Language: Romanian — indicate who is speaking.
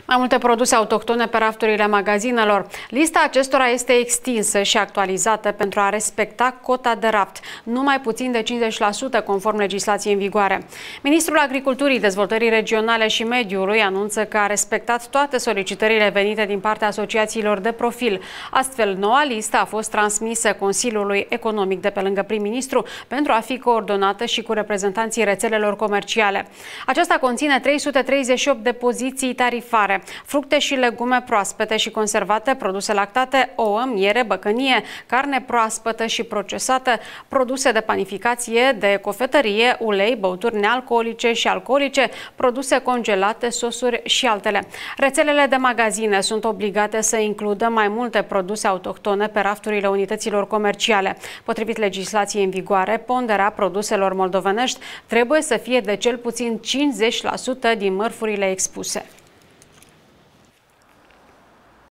Speaker 1: Mai multe produse autohtone pe rafturile magazinelor. Lista acestora este extinsă și actualizată pentru a respecta cota de raft, nu mai puțin de 50% conform legislației în vigoare. Ministrul Agriculturii, Dezvoltării Regionale și Mediului anunță că a respectat toate solicitările venite din partea asociațiilor de profil. Astfel, noua listă a fost transmisă Consiliului Economic de pe lângă prim-ministru pentru a fi coordonată și cu reprezentanții rețelelor comerciale. Aceasta conține 338 de poziții tarifare, fructe și legume proaspete și conservate, produse lactate, ouă, miere, băcănie, carne proaspătă și procesată, produse de panificație, de cofetărie, ulei, băuturi nealcoolice și alcoolice, produse congelate, sosuri și altele. Rețelele de magazine sunt obligate să includă mai multe produse autohtone pe rafturile unităților comerciale. Potrivit legislației în vigoare, ponderea produselor moldovenești trebuie să fie de cel puțin 50% din mărfurile expuse.